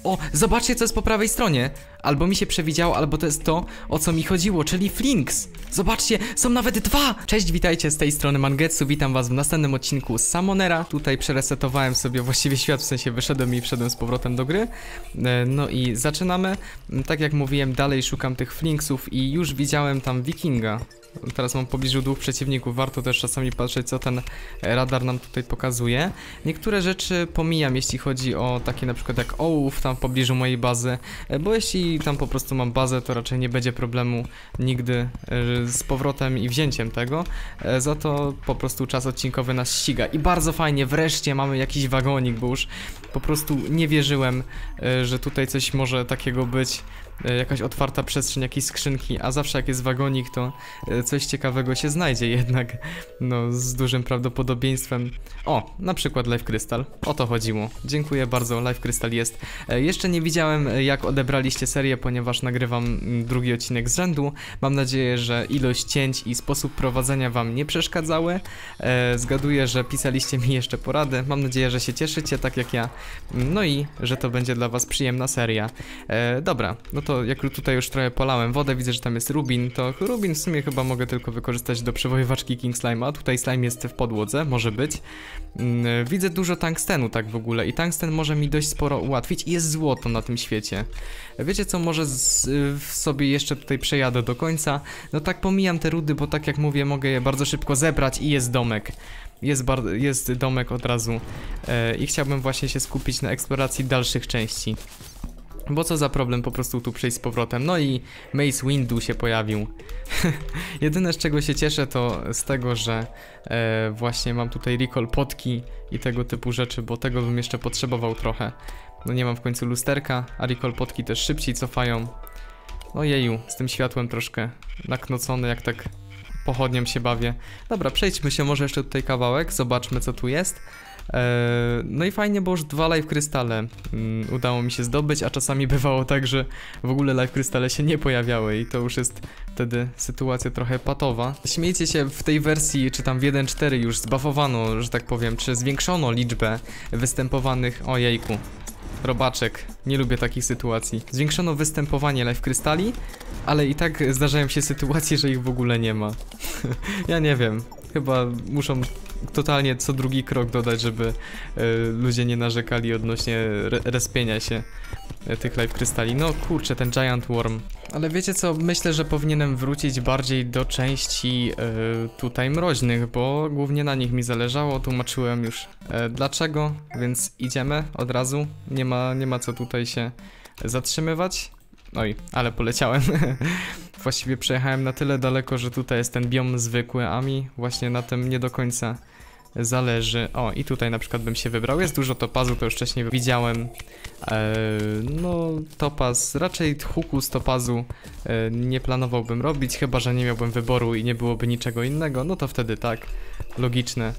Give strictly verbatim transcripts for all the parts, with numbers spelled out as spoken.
O, zobaczcie, co jest po prawej stronie. Albo mi się przewidziało, albo to jest to, o co mi chodziło, czyli Flinks. Zobaczcie, są nawet dwa! Cześć, witajcie, z tej strony Mangetsu, witam was w następnym odcinku z Summonera. Tutaj przeresetowałem sobie właściwie świat, w sensie wyszedłem i wszedłem z powrotem do gry. No i zaczynamy. Tak jak mówiłem, dalej szukam tych Flinksów i już widziałem tam Wikinga. Teraz mam w pobliżu dwóch przeciwników, warto też czasami patrzeć, co ten radar nam tutaj pokazuje. Niektóre rzeczy pomijam, jeśli chodzi o takie na przykład jak ołów tam w pobliżu mojej bazy, bo jeśli tam po prostu mam bazę, to raczej nie będzie problemu nigdy z powrotem i wzięciem tego. Za to po prostu czas odcinkowy nas ściga i bardzo fajnie, wreszcie mamy jakiś wagonik, bo już po prostu nie wierzyłem, że tutaj coś może takiego być. Jakaś otwarta przestrzeń, jakieś skrzynki, a zawsze jak jest wagonik, to coś ciekawego się znajdzie jednak, no z dużym prawdopodobieństwem. O, na przykład Life Crystal, o to chodziło. Dziękuję bardzo, Life Crystal jest. Jeszcze nie widziałem, jak odebraliście serię, ponieważ nagrywam drugi odcinek z rzędu. Mam nadzieję, że ilość cięć i sposób prowadzenia wam nie przeszkadzały. Zgaduję, że pisaliście mi jeszcze porady. Mam nadzieję, że się cieszycie, tak jak ja. No i że to będzie dla was przyjemna seria. Dobra, no to To jak tutaj już trochę polałem wodę, widzę, że tam jest Rubin, to Rubin w sumie chyba mogę tylko wykorzystać do przewojowaczki King Slime'a. Tutaj slime jest w podłodze, może być. Yy, widzę dużo tungstenu tak w ogóle i tungsten może mi dość sporo ułatwić i jest złoto na tym świecie. Wiecie co, może z, yy, sobie jeszcze tutaj przejadę do końca. No tak pomijam te rudy, bo tak jak mówię, mogę je bardzo szybko zebrać i jest domek. Jest, jest domek od razu yy, i chciałbym właśnie się skupić na eksploracji dalszych części. Bo co za problem po prostu tu przejść z powrotem. No i Mace Windu się pojawił. Jedyne z czego się cieszę to z tego, że e, właśnie mam tutaj recall potki i tego typu rzeczy, bo tego bym jeszcze potrzebował trochę. No nie mam w końcu lusterka, a recall potki też szybciej cofają. No jeju, z tym światłem troszkę naknocony, jak tak pochodnią się bawię. Dobra, przejdźmy się może jeszcze tutaj kawałek, zobaczmy co tu jest. No i fajnie, bo już dwa life krystale um, udało mi się zdobyć, a czasami bywało tak, że w ogóle life krystale się nie pojawiały i to już jest wtedy sytuacja trochę patowa. Śmiejcie się, w tej wersji, czy tam w jeden cztery już zbafowano, że tak powiem, czy zwiększono liczbę występowanych, ojejku, robaczek, nie lubię takich sytuacji. Zwiększono występowanie life krystali, ale i tak zdarzają się sytuacje, że ich w ogóle nie ma. Ja nie wiem, chyba muszą totalnie co drugi krok dodać, żeby y, ludzie nie narzekali odnośnie re respienia się y, tych life krystali. No kurczę, ten giant worm. Ale wiecie co, myślę, że powinienem wrócić bardziej do części y, tutaj mroźnych, bo głównie na nich mi zależało, tłumaczyłem już y, dlaczego, więc idziemy od razu, nie ma, nie ma co tutaj się zatrzymywać. Oj, ale poleciałem. Właściwie przejechałem na tyle daleko, że tutaj jest ten biom zwykły, a mi właśnie na tym nie do końca zależy. O, i tutaj na przykład bym się wybrał. Jest dużo topazu, to już wcześniej widziałem. Eee, no, topaz, raczej huku z topazu e, nie planowałbym robić, chyba że nie miałbym wyboru i nie byłoby niczego innego, no to wtedy tak, logiczne.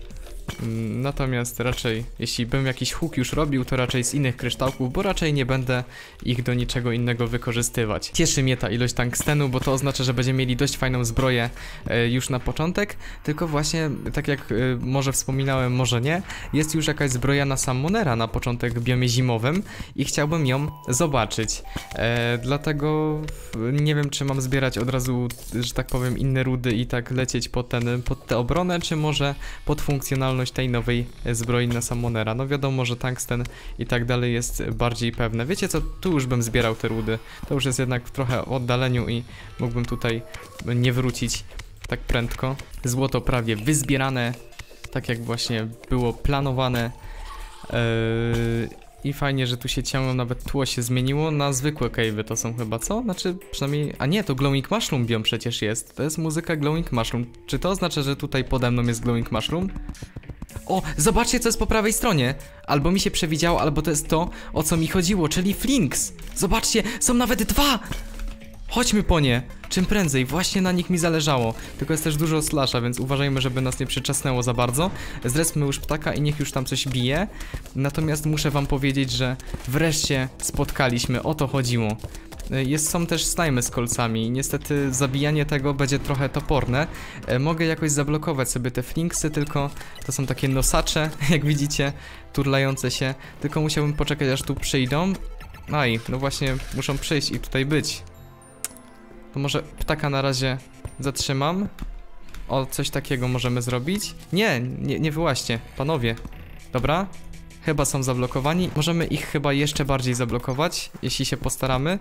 Natomiast raczej, jeśli bym jakiś huk już robił, to raczej z innych kryształków, bo raczej nie będę ich do niczego innego wykorzystywać. Cieszy mnie ta ilość tungstenu, bo to oznacza, że będziemy mieli dość fajną zbroję e, już na początek, tylko właśnie, tak jak e, może wspominałem, może nie, jest już jakaś zbroja na Summonera na początek w biomie zimowym i chciałbym ją zobaczyć. E, dlatego nie wiem, czy mam zbierać od razu, że tak powiem, inne rudy i tak lecieć pod, ten, pod tę obronę, czy może pod funkcjonalność tej nowej zbroi na Summonera. No wiadomo, że tungsten i tak dalej jest bardziej pewne. Wiecie co, tu już bym zbierał te rudy. To już jest jednak w trochę oddaleniu i mógłbym tutaj nie wrócić tak prędko. Złoto prawie wyzbierane, tak jak właśnie było planowane. Yy... I fajnie, że tu się ciągną, nawet tło się zmieniło na zwykłe cave'y to są chyba, co? Znaczy, przynajmniej... A nie, to Glowing Mushroom biom przecież jest. To jest muzyka Glowing Mushroom. Czy to oznacza, że tutaj pode mną jest Glowing Mushroom? O, zobaczcie, co jest po prawej stronie. Albo mi się przewidziało, albo to jest to, o co mi chodziło, czyli Flinks. Zobaczcie, są nawet dwa! Chodźmy po nie, czym prędzej, właśnie na nich mi zależało. Tylko jest też dużo slasha, więc uważajmy, żeby nas nie przyczasnęło za bardzo. Zreszmy już ptaka i niech już tam coś bije. Natomiast muszę wam powiedzieć, że wreszcie spotkaliśmy, o to chodziło. Jest, są też slimy z kolcami. Niestety zabijanie tego będzie trochę toporne. e, Mogę jakoś zablokować sobie te flinksy, tylko to są takie nosacze, jak widzicie, turlające się. Tylko musiałbym poczekać, aż tu przyjdą. Aj, no właśnie muszą przyjść i tutaj być. To może ptaka na razie zatrzymam. O, coś takiego możemy zrobić. Nie, nie, nie wyłaźcie, panowie. Dobra, chyba są zablokowani. Możemy ich chyba jeszcze bardziej zablokować, jeśli się postaramy.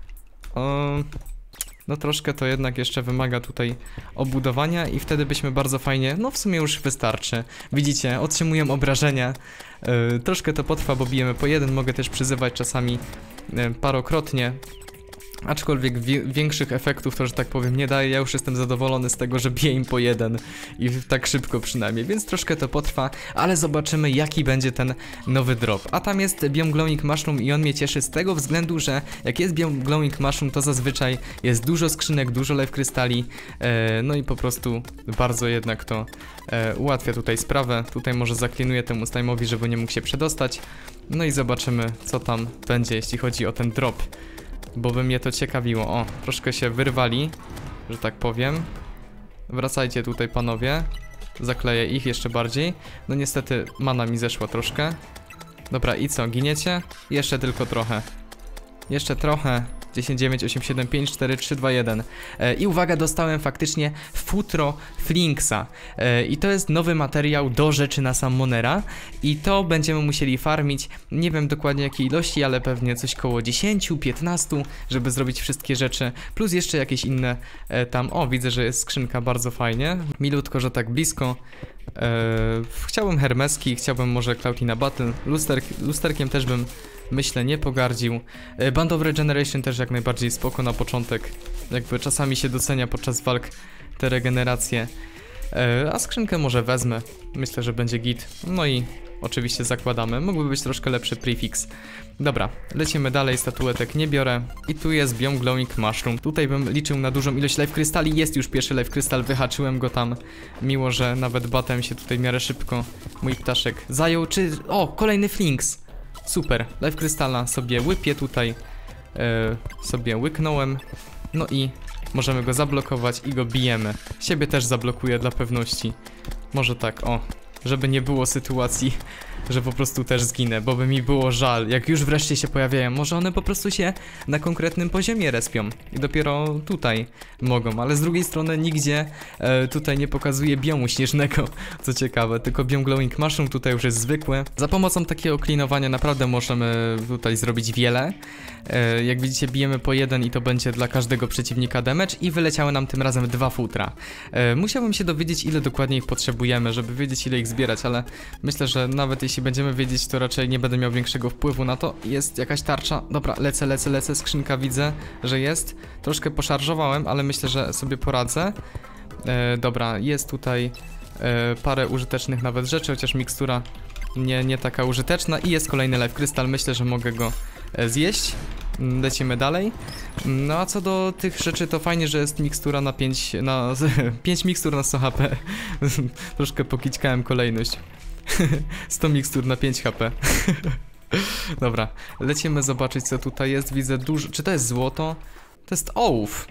Um, no troszkę to jednak jeszcze wymaga tutaj obudowania i wtedy byśmy bardzo fajnie, no w sumie już wystarczy. Widzicie, otrzymują obrażenia. Yy, troszkę to potrwa, bo bijemy po jeden, mogę też przyzywać czasami yy, parokrotnie. Aczkolwiek wi większych efektów to, że tak powiem, nie daje. Ja już jestem zadowolony z tego, że biję im po jeden i tak szybko przynajmniej, więc troszkę to potrwa, ale zobaczymy, jaki będzie ten nowy drop. A tam jest biom Glowing Mushroom i on mnie cieszy z tego względu, że jak jest biom Glowing Mushroom, to zazwyczaj jest dużo skrzynek, dużo life krystali, e, no i po prostu bardzo jednak to e, ułatwia tutaj sprawę. Tutaj może zaklinuję temu slime'owi, żeby nie mógł się przedostać. No i zobaczymy, co tam będzie, jeśli chodzi o ten drop. Bo by mnie to ciekawiło. O, troszkę się wyrwali, że tak powiem. Wracajcie tutaj, panowie. Zakleję ich jeszcze bardziej. No niestety mana mi zeszła troszkę. Dobra, i co, giniecie? Jeszcze tylko trochę. Jeszcze trochę. dziesięć, dziewięć, osiem, siedem, pięć, cztery, trzy, dwa, jeden. E, I uwaga, dostałem faktycznie futro Flinksa. E, I to jest nowy materiał do rzeczy na Summonera. I to będziemy musieli farmić, nie wiem dokładnie jakiej ilości, ale pewnie coś koło dziesięć, piętnaście, żeby zrobić wszystkie rzeczy. Plus jeszcze jakieś inne e, tam. O, widzę, że jest skrzynka, bardzo fajnie. Milutko, że tak blisko. E, chciałbym hermeski, chciałbym może Cloudina Battle. Luster, lusterkiem też bym, myślę, nie pogardził. Band of Regeneration też jak najbardziej spoko na początek. Jakby czasami się docenia podczas walk te regeneracje. A skrzynkę może wezmę. Myślę, że będzie git. No i oczywiście zakładamy. Mógłby być troszkę lepszy prefix. Dobra, lecimy dalej, statuetek nie biorę. I tu jest biom Glowing Mushroom. Tutaj bym liczył na dużą ilość life krystali. Jest już pierwszy life krystal, wyhaczyłem go tam. Miło, że nawet batem się tutaj w miarę szybko mój ptaszek zajął. Czy... O, kolejny Flinks! Super, life krystala sobie łypię tutaj, e, sobie łyknąłem, no i możemy go zablokować i go bijemy. Siebie też zablokuję dla pewności, może tak, o, żeby nie było sytuacji, że po prostu też zginę, bo by mi było żal, jak już wreszcie się pojawiają, może one po prostu się na konkretnym poziomie respią i dopiero tutaj mogą, ale z drugiej strony nigdzie e, tutaj nie pokazuje biomu śnieżnego, co ciekawe, tylko biom Glowing Mushroom tutaj już jest zwykły. Za pomocą takiego klinowania naprawdę możemy tutaj zrobić wiele. E, jak widzicie, bijemy po jeden i to będzie dla każdego przeciwnika damage i wyleciały nam tym razem dwa futra. E, musiałbym się dowiedzieć, ile dokładnie ich potrzebujemy, żeby wiedzieć, ile ich zbierać, ale myślę, że nawet jeśli będziemy wiedzieć, to raczej nie będę miał większego wpływu na to. Jest jakaś tarcza. Dobra, lecę, lecę, lecę. Skrzynka widzę, że jest. Troszkę poszarżowałem, ale myślę, że sobie poradzę. E, dobra, jest tutaj e, parę użytecznych nawet rzeczy, chociaż mikstura nie, nie taka użyteczna. I jest kolejny life krystal. Myślę, że mogę go e, zjeść. Lecimy dalej. No a co do tych rzeczy, to fajnie, że jest mikstura na pięć, na pięć mikstur na sto H P. Troszkę pokićkałem kolejność. sto mikstur na pięć H P. Dobra, lecimy zobaczyć, co tutaj jest. Widzę dużo... Czy to jest złoto? To jest ołów.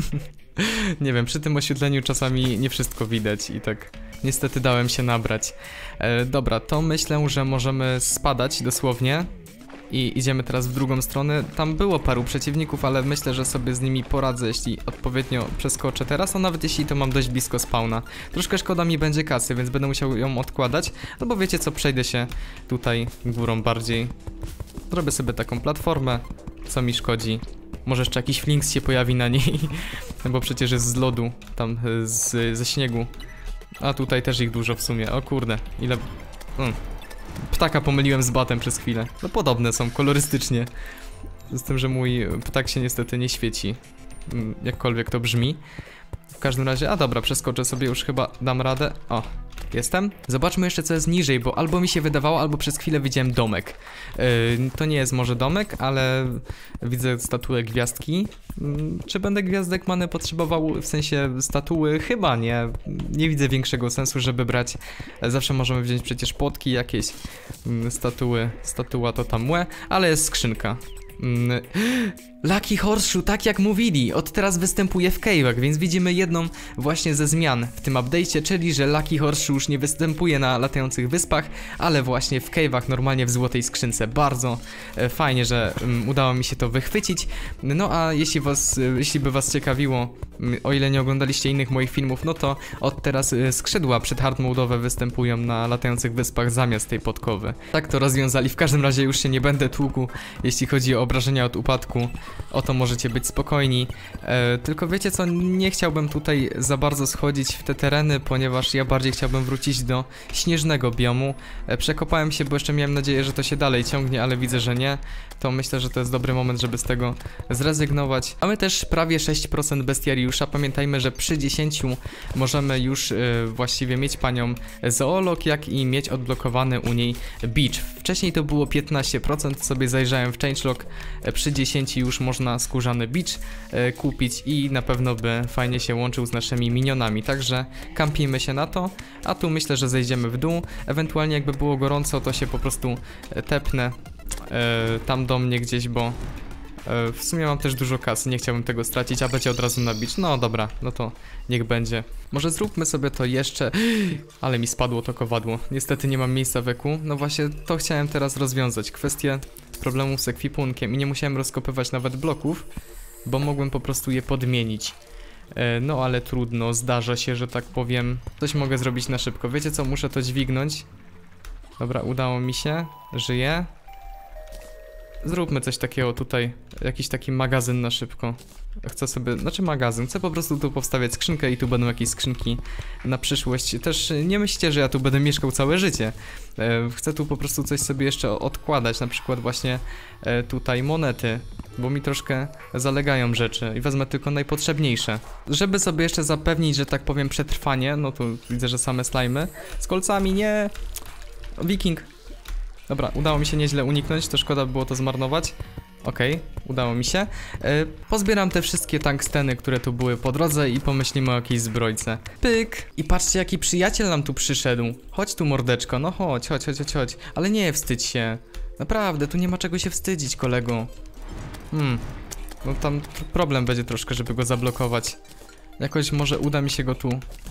Nie wiem, przy tym oświetleniu czasami nie wszystko widać i tak niestety dałem się nabrać. E, dobra, to myślę, że możemy spadać dosłownie. I idziemy teraz w drugą stronę. Tam było paru przeciwników, ale myślę, że sobie z nimi poradzę, jeśli odpowiednio przeskoczę teraz, a nawet jeśli to mam dość blisko spawna. Troszkę szkoda mi będzie kasy, więc będę musiał ją odkładać, no bo wiecie co, przejdę się tutaj górą bardziej. Zrobię sobie taką platformę, co mi szkodzi. Może jeszcze jakiś Flinks się pojawi na niej, bo przecież jest z lodu, tam z, ze śniegu. A tutaj też ich dużo w sumie, o kurde, ile... Hmm. Ptaka pomyliłem z batem przez chwilę. No podobne są kolorystycznie. Z tym, że mój ptak się niestety nie świeci. Jakkolwiek to brzmi. W każdym razie, a dobra, przeskoczę sobie, już chyba dam radę. O, jestem. Zobaczmy jeszcze, co jest niżej, bo albo mi się wydawało, albo przez chwilę widziałem domek. Yy, to nie jest może domek, ale widzę statuę gwiazdki. Yy, czy będę gwiazdek many potrzebował, w sensie statuły? Chyba nie. Nie widzę większego sensu, żeby brać. Zawsze możemy wziąć przecież płotki jakieś. Yy, statuły, statua to tam młe, ale jest skrzynka. Yy, Lucky Horseshoe, tak jak mówili, od teraz występuje w cave'ach, więc widzimy jedną właśnie ze zmian w tym update'cie, czyli że Lucky Horseshoe już nie występuje na latających wyspach, ale właśnie w cave'ach, normalnie w złotej skrzynce. Bardzo e, fajnie, że um, udało mi się to wychwycić. No a jeśli was, e, jeśli by was ciekawiło, m, o ile nie oglądaliście innych moich filmów, no to od teraz e, skrzydła przed hard mode'owe występują na latających wyspach zamiast tej podkowy. Tak to rozwiązali, w każdym razie już się nie będę tłukł, jeśli chodzi o obrażenia od upadku. O to możecie być spokojni, e, tylko wiecie co, nie chciałbym tutaj za bardzo schodzić w te tereny, ponieważ ja bardziej chciałbym wrócić do śnieżnego biomu. e, Przekopałem się, bo jeszcze miałem nadzieję, że to się dalej ciągnie, ale widzę, że nie. To myślę, że to jest dobry moment, żeby z tego zrezygnować. Mamy też prawie sześć procent bestiariusza. Pamiętajmy, że przy dziesięciu możemy już e, właściwie mieć panią zoolog, jak i mieć odblokowany u niej beach. Wcześniej to było piętnaście procent, sobie zajrzałem w changelog, e, przy dziesięciu już można skórzany beach e, kupić i na pewno by fajnie się łączył z naszymi minionami, także kampimy się na to, a tu myślę, że zejdziemy w dół, ewentualnie jakby było gorąco, to się po prostu tepnę e, tam do mnie gdzieś, bo e, w sumie mam też dużo kasy, nie chciałbym tego stracić, a będzie od razu na beach. No dobra, no to niech będzie. Może zróbmy sobie to jeszcze, ale mi spadło to kowadło, niestety nie mam miejsca w eku. No właśnie to chciałem teraz rozwiązać, kwestię problemów z ekwipunkiem i nie musiałem rozkopywać nawet bloków, bo mogłem po prostu je podmienić. E, no ale trudno, zdarza się, że tak powiem. Coś mogę zrobić na szybko. Wiecie co, muszę to dźwignąć. Dobra, udało mi się, żyję. Zróbmy coś takiego tutaj, jakiś taki magazyn na szybko. Chcę sobie, znaczy magazyn, chcę po prostu tu powstawiać skrzynkę i tu będą jakieś skrzynki na przyszłość. Też nie myślcie, że ja tu będę mieszkał całe życie. e, Chcę tu po prostu coś sobie jeszcze odkładać, na przykład właśnie e, tutaj monety, bo mi troszkę zalegają rzeczy i wezmę tylko najpotrzebniejsze. Żeby sobie jeszcze zapewnić, że tak powiem, przetrwanie, no tu widzę, że same slajmy. Z kolcami, nie! Wiking! Dobra, udało mi się nieźle uniknąć, to szkoda było to zmarnować. Okej, okay, udało mi się. Yy, pozbieram te wszystkie tungsteny, które tu były po drodze i pomyślimy o jakiejś zbrojce. Pyk! I patrzcie, jaki przyjaciel nam tu przyszedł. Chodź tu, mordeczko, no chodź, chodź, chodź, chodź, chodź. Ale nie wstydź się. Naprawdę, tu nie ma czego się wstydzić, kolego. Hmm, no tam problem będzie troszkę, żeby go zablokować. Jakoś może uda mi się go tu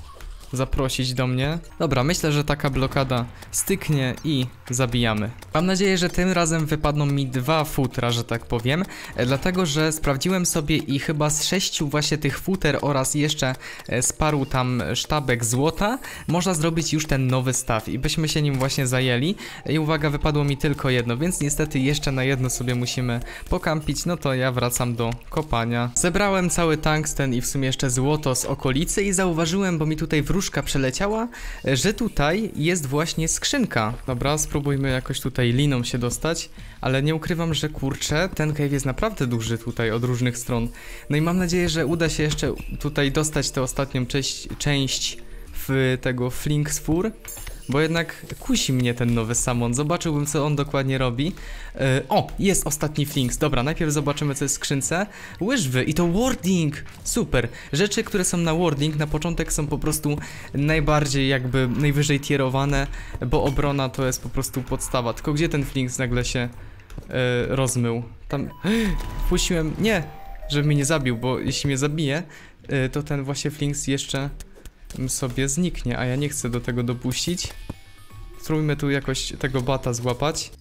zaprosić do mnie. Dobra, myślę, że taka blokada styknie i zabijamy. Mam nadzieję, że tym razem wypadną mi dwa futra, że tak powiem, e, dlatego, że sprawdziłem sobie i chyba z sześciu właśnie tych futer oraz jeszcze e, z paru tam sztabek złota można zrobić już ten nowy staw i byśmy się nim właśnie zajęli. I uwaga, wypadło mi tylko jedno, więc niestety jeszcze na jedno sobie musimy pokampić. No to ja wracam do kopania. Zebrałem cały tungsten i w sumie jeszcze złoto z okolicy i zauważyłem, bo mi tutaj wróżka przeleciała, że tutaj jest właśnie skrzynka. Dobra, spróbujmy jakoś tutaj liną się dostać, ale nie ukrywam, że kurczę, ten cave jest naprawdę duży tutaj od różnych stron. No i mam nadzieję, że uda się jeszcze tutaj dostać tę ostatnią część, część w tego Flinks Fur, bo jednak kusi mnie ten nowy summon. Zobaczyłbym, co on dokładnie robi. Yy, o, jest ostatni Flinks. Dobra, najpierw zobaczymy, co jest w skrzynce. Łyżwy i to warding. Super. Rzeczy, które są na warding na początek są po prostu najbardziej jakby najwyżej tierowane, bo obrona to jest po prostu podstawa. Tylko gdzie ten Flinks nagle się yy, rozmył? Tam... Puściłem... Nie! Żeby mnie nie zabił, bo jeśli mnie zabije, yy, to ten właśnie Flinks jeszcze sobie zniknie, a ja nie chcę do tego dopuścić. Spróbujmy tu jakoś tego bata złapać.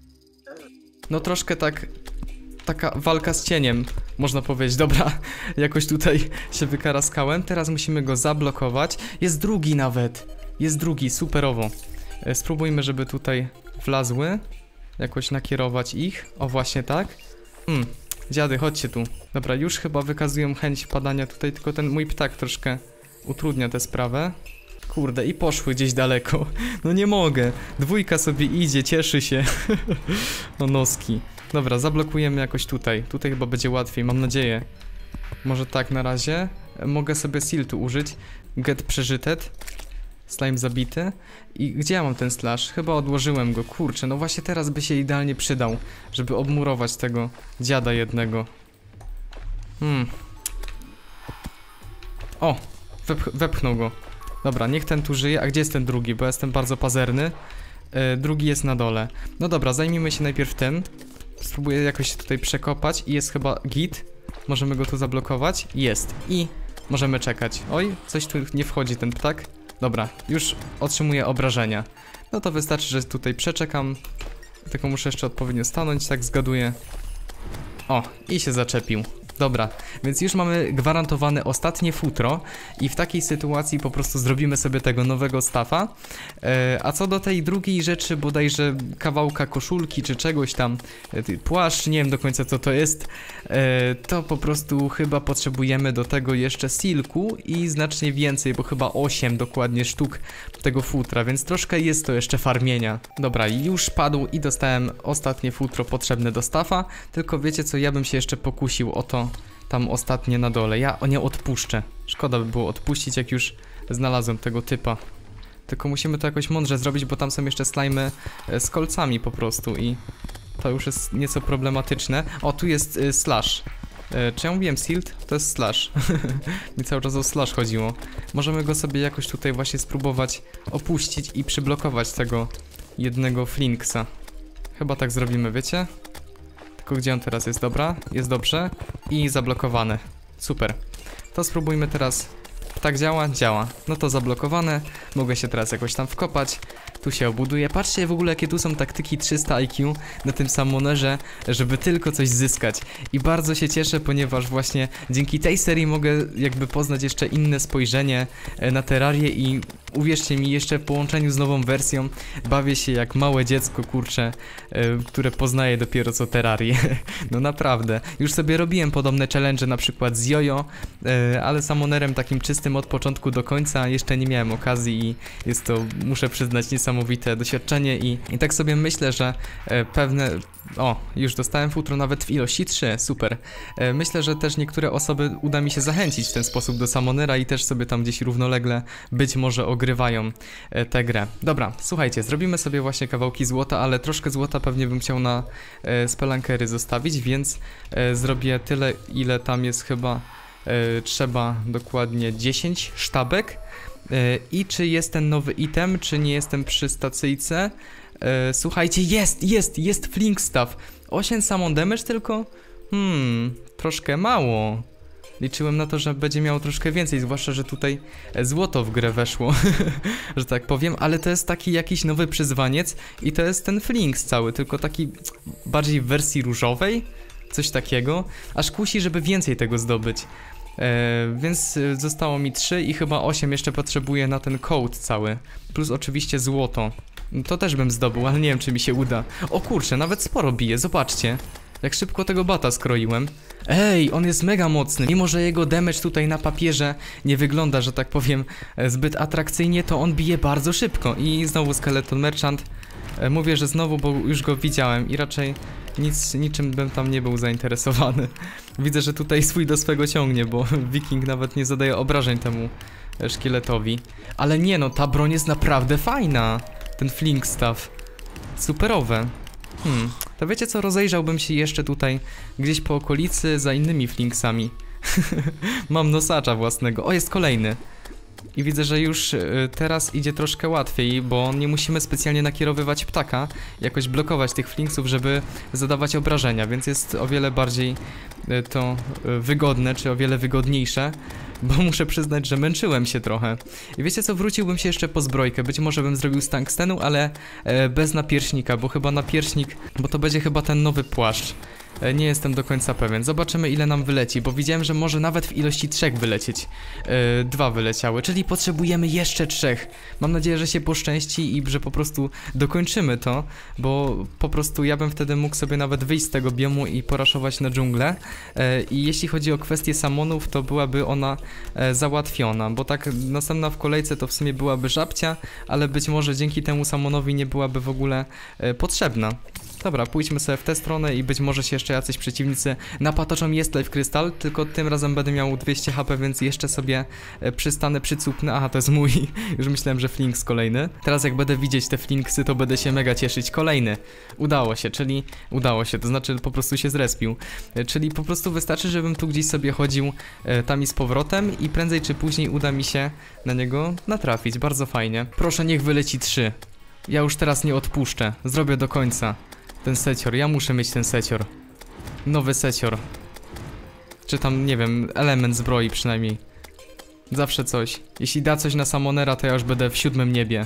No troszkę tak... Taka walka z cieniem, można powiedzieć. Dobra, jakoś tutaj się wykaraskałem. Teraz musimy go zablokować. Jest drugi nawet. Jest drugi, superowo. Spróbujmy, żeby tutaj wlazły. Jakoś nakierować ich. O, właśnie tak. Mm, dziady, chodźcie tu. Dobra, już chyba wykazują chęć padania tutaj, tylko ten mój ptak troszkę utrudnia tę sprawę. Kurde, i poszły gdzieś daleko. No nie mogę. Dwójka sobie idzie, cieszy się. No noski. Dobra, zablokujemy jakoś tutaj. Tutaj chyba będzie łatwiej, mam nadzieję. Może tak na razie. Mogę sobie seal tu użyć. Get przeżytet. Slime zabity. I gdzie ja mam ten slash? Chyba odłożyłem go. Kurczę, no właśnie teraz by się idealnie przydał, żeby obmurować tego dziada jednego. Hmm. O! Wepch wepchnął go. Dobra, niech ten tu żyje. A gdzie jest ten drugi? Bo ja jestem bardzo pazerny. Yy, drugi jest na dole. No dobra, zajmijmy się najpierw tym. Spróbuję jakoś się tutaj przekopać i jest chyba git. Możemy go tu zablokować. Jest. I możemy czekać. Oj, coś tu nie wchodzi ten ptak. Dobra, już otrzymuje obrażenia. No to wystarczy, że tutaj przeczekam. Tylko muszę jeszcze odpowiednio stanąć, tak zgaduję. O, i się zaczepił. Dobra, więc już mamy gwarantowane ostatnie futro i w takiej sytuacji po prostu zrobimy sobie tego nowego staffa. E, a co do tej drugiej rzeczy, bodajże kawałka koszulki czy czegoś tam, e, płaszcz, nie wiem do końca co to jest, e, to po prostu chyba potrzebujemy do tego jeszcze silku i znacznie więcej, bo chyba osiem dokładnie sztuk tego futra, więc troszkę jest to jeszcze farmienia. Dobra, już padł i dostałem ostatnie futro potrzebne do staffa, tylko wiecie co, ja bym się jeszcze pokusił o to, tam ostatnie na dole. Ja o nie odpuszczę. Szkoda by było odpuścić, jak już znalazłem tego typa. Tylko musimy to jakoś mądrze zrobić, bo tam są jeszcze slajmy z kolcami po prostu i to już jest nieco problematyczne. O, tu jest y, slash. Y, czy ja mówiłem sealed? To jest slash. Mi cały czas o slash chodziło. Możemy go sobie jakoś tutaj właśnie spróbować opuścić i przyblokować tego jednego flinksa. Chyba tak zrobimy, wiecie? Tylko gdzie on teraz jest? Dobra, jest dobrze. I zablokowane. Super. To spróbujmy teraz. Tak działa? Działa. No to zablokowane. Mogę się teraz jakoś tam wkopać. Tu się obuduje. Patrzcie w ogóle jakie tu są taktyki trzysta I Q na tym Summonerze, żeby tylko coś zyskać. I bardzo się cieszę, ponieważ właśnie dzięki tej serii mogę jakby poznać jeszcze inne spojrzenie na Terrarię i uwierzcie mi, jeszcze w połączeniu z nową wersją bawię się jak małe dziecko, kurczę, które poznaje dopiero co Terrarię. No naprawdę. Już sobie robiłem podobne challenge na przykład z Jojo, ale Summonerem takim czystym od początku do końca jeszcze nie miałem okazji i jest to, muszę przyznać, niesamowite doświadczenie i, i tak sobie myślę, że e, pewne... O, już dostałem futro nawet w ilości trzy, super. E, myślę, że też niektóre osoby uda mi się zachęcić w ten sposób do Summonera i też sobie tam gdzieś równolegle być może ogrywają e, tę grę. Dobra, słuchajcie, zrobimy sobie właśnie kawałki złota, ale troszkę złota pewnie bym chciał na e, spelankery zostawić, więc e, zrobię tyle, ile tam jest chyba e, trzeba dokładnie dziesięć sztabek. I czy jest ten nowy item, czy nie jestem przy stacyjce? E, słuchajcie, jest, jest, jest Flink Staff. osiem summon damage tylko? Hmm, troszkę mało. Liczyłem na to, że będzie miało troszkę więcej, zwłaszcza, że tutaj złoto w grę weszło, że tak powiem, ale to jest taki jakiś nowy przyzwaniec i to jest ten Flinks cały, tylko taki bardziej w wersji różowej, coś takiego, aż kusi, żeby więcej tego zdobyć. E, więc zostało mi trzy i chyba osiem jeszcze potrzebuję na ten code cały. Plus oczywiście złoto. To też bym zdobył, ale nie wiem czy mi się uda. O kurczę, nawet sporo bije, zobaczcie. Jak szybko tego bata skroiłem. Ej, on jest mega mocny. Mimo że jego damage tutaj na papierze nie wygląda, że tak powiem, zbyt atrakcyjnie, to on bije bardzo szybko. I znowu Skeleton Merchant. E, mówię, że znowu, bo już go widziałem i raczej nic, niczym bym tam nie był zainteresowany. Widzę, że tutaj swój do swego ciągnie, bo Wiking nawet nie zadaje obrażeń temu szkieletowi. Ale nie no, ta broń jest naprawdę fajna. Ten Flink Staff. Superowe. Hmm, to wiecie co, rozejrzałbym się jeszcze tutaj gdzieś po okolicy za innymi Flinksami. Mam nosacza własnego. O, jest kolejny. I widzę, że już y, teraz idzie troszkę łatwiej, bo nie musimy specjalnie nakierowywać ptaka, jakoś blokować tych flinksów, żeby zadawać obrażenia, więc jest o wiele bardziej y, to y, wygodne, czy o wiele wygodniejsze, bo muszę przyznać, że męczyłem się trochę. I wiecie co, wróciłbym się jeszcze po zbrojkę, być może bym zrobił z tungstenu, ale e, bez napierśnika, bo chyba napierśnik, bo to będzie chyba ten nowy płaszcz. Nie jestem do końca pewien. Zobaczymy ile nam wyleci, bo widziałem, że może nawet w ilości trzech wylecieć. Yy, dwa wyleciały, czyli potrzebujemy jeszcze trzech. Mam nadzieję, że się poszczęści i że po prostu dokończymy to, bo po prostu ja bym wtedy mógł sobie nawet wyjść z tego biomu i poraszować na dżunglę. Yy, I jeśli chodzi o kwestię summonów, to byłaby ona yy, załatwiona, bo tak następna w kolejce to w sumie byłaby żabcia, ale być może dzięki temu summonowi nie byłaby w ogóle yy, potrzebna. Dobra, pójdźmy sobie w tę stronę i być może się jeszcze jacyś przeciwnicy napatoczą. Jest Life Crystal, tylko tym razem będę miał dwieście H P, więc jeszcze sobie e, przystanę, przycupnę. Aha, to jest mój. Już myślałem, że Flinks kolejny. Teraz jak będę widzieć te Flinksy, to będę się mega cieszyć. Kolejny. Udało się, czyli udało się, to znaczy po prostu się zrespił. E, czyli po prostu wystarczy, żebym tu gdzieś sobie chodził e, tam i z powrotem i prędzej czy później uda mi się na niego natrafić. Bardzo fajnie. Proszę, niech wyleci trzy. Ja już teraz nie odpuszczę. Zrobię do końca. Ten secior, ja muszę mieć ten secior. Nowy secior. Czy tam, nie wiem, element zbroi przynajmniej. Zawsze coś. Jeśli da coś na Summonera, to ja już będę w siódmym niebie.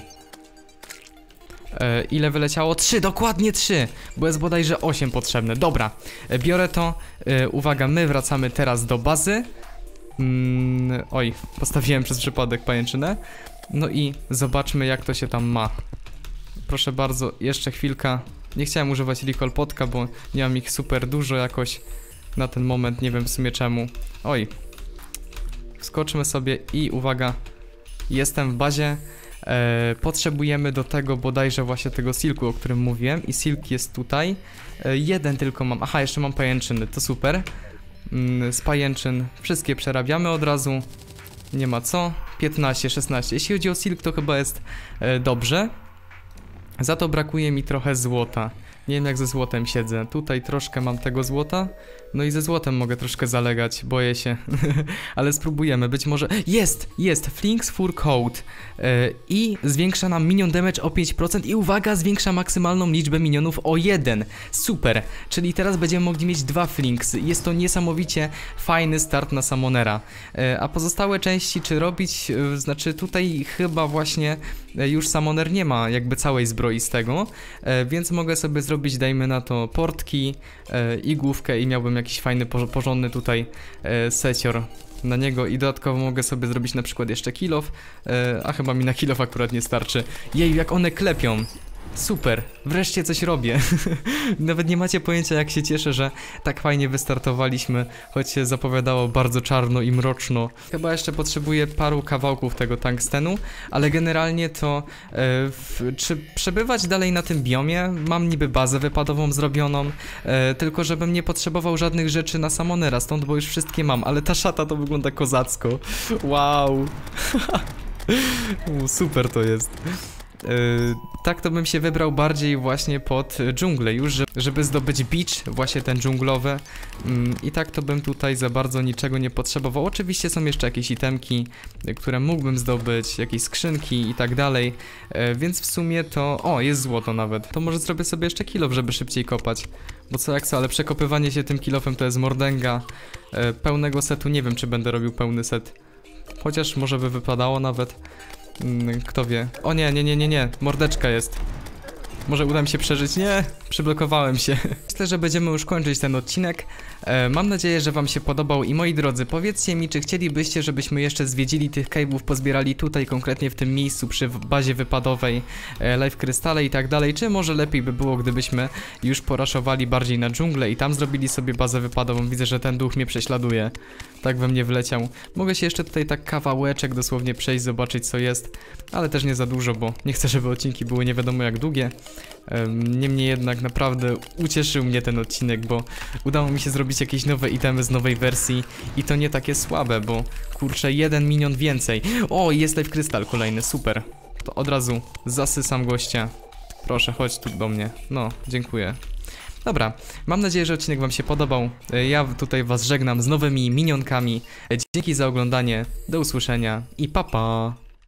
E, ile wyleciało? Trzy, dokładnie trzy, bo jest bodajże osiem potrzebne. Dobra, e, biorę to. E, uwaga, my wracamy teraz do bazy. Mm, oj, postawiłem przez przypadek pajęczynę. No i zobaczmy, jak to się tam ma. Proszę bardzo, jeszcze chwilka. Nie chciałem używać recall potka, bo nie mam ich super dużo jakoś na ten moment, nie wiem w sumie czemu. Oj. Wskoczmy sobie i uwaga, jestem w bazie. E, potrzebujemy do tego bodajże właśnie tego silku, o którym mówiłem. I silk jest tutaj. E, jeden tylko mam. Aha, jeszcze mam pajęczyny, to super. Mm, z pajęczyn wszystkie przerabiamy od razu. Nie ma co. piętnaście, szesnaście. Jeśli chodzi o silk, to chyba jest e, dobrze. Za to brakuje mi trochę złota. Nie wiem, jak ze złotem siedzę. Tutaj troszkę mam tego złota. No i ze złotem mogę troszkę zalegać, boję się. Ale spróbujemy, być może... Jest! Jest! Flinks Fur Coat. Yy, I zwiększa nam minion damage o pięć procent. I uwaga, zwiększa maksymalną liczbę minionów o jeden. Super! Czyli teraz będziemy mogli mieć dwa Flinksy. Jest to niesamowicie fajny start na Summonera. Yy, a pozostałe części, czy robić... Yy, znaczy tutaj chyba właśnie yy, już Summoner nie ma jakby całej zbroi z tego. Yy, więc mogę sobie zrobić, dajmy na to, portki yy, i główkę i miałbym jakiś fajny, porządny tutaj e, secior na niego i dodatkowo mogę sobie zrobić na przykład jeszcze kill off, e, a chyba mi na kill off akurat nie starczy. Jej, jak one klepią! Super, wreszcie coś robię. Nawet nie macie pojęcia, jak się cieszę, że tak fajnie wystartowaliśmy, choć się zapowiadało bardzo czarno i mroczno. Chyba jeszcze potrzebuję paru kawałków tego tungstenu, ale generalnie to e, w, czy przebywać dalej na tym biomie? Mam niby bazę wypadową zrobioną, e, tylko żebym nie potrzebował żadnych rzeczy na Summonera, stąd bo już wszystkie mam, ale ta szata to wygląda kozacko. Wow. Super to jest. Yy, tak to bym się wybrał bardziej właśnie pod dżunglę już, żeby zdobyć beach, właśnie ten dżunglowy. Yy, I tak to bym tutaj za bardzo niczego nie potrzebował. Oczywiście są jeszcze jakieś itemki, które mógłbym zdobyć, jakieś skrzynki i tak dalej. Yy, więc w sumie to... O, jest złoto nawet. To może zrobię sobie jeszcze kill off, żeby szybciej kopać. Bo co jak co, ale przekopywanie się tym kill offem to jest mordęga. Yy, pełnego setu nie wiem, czy będę robił pełny set. Chociaż może by wypadało nawet. Kto wie? O nie, nie, nie, nie, nie. Mordeczka jest. Może uda mi się przeżyć? Nie, przyblokowałem się. Myślę, że będziemy już kończyć ten odcinek. E, mam nadzieję, że wam się podobał i moi drodzy, powiedzcie mi, czy chcielibyście, żebyśmy jeszcze zwiedzili tych cave'ów, pozbierali tutaj, konkretnie w tym miejscu, przy bazie wypadowej, e, live krystale i tak dalej, czy może lepiej by było, gdybyśmy już poraszowali bardziej na dżunglę i tam zrobili sobie bazę wypadową. Widzę, że ten duch mnie prześladuje. Tak we mnie wleciał. Mogę się jeszcze tutaj tak kawałeczek dosłownie przejść, zobaczyć co jest, ale też nie za dużo, bo nie chcę, żeby odcinki były nie wiadomo jak długie. Niemniej jednak naprawdę ucieszył mnie ten odcinek, bo udało mi się zrobić jakieś nowe itemy z nowej wersji i to nie takie słabe, bo kurczę, jeden minion więcej. O, jest live krystal kolejny, super. To od razu zasysam gościa. Proszę, chodź tu do mnie. No, dziękuję. Dobra, mam nadzieję, że odcinek wam się podobał. Ja tutaj was żegnam z nowymi minionkami. Dzięki za oglądanie, do usłyszenia i pa pa!